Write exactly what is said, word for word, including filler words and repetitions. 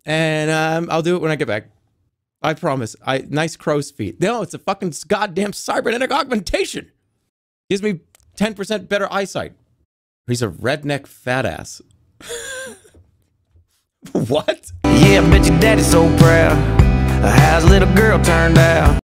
And um, I'll do it when I get back. I promise. I nice crow's feet. No, it's a fucking goddamn cybernetic augmentation. Gives me ten percent better eyesight. He's a redneck fat ass. What? Yeah, I bet your daddy's so proud of how his little girl turned out.